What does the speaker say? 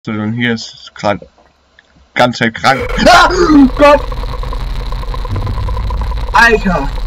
Und hier ist gerade ganz krank. Ah, Gott! Alter!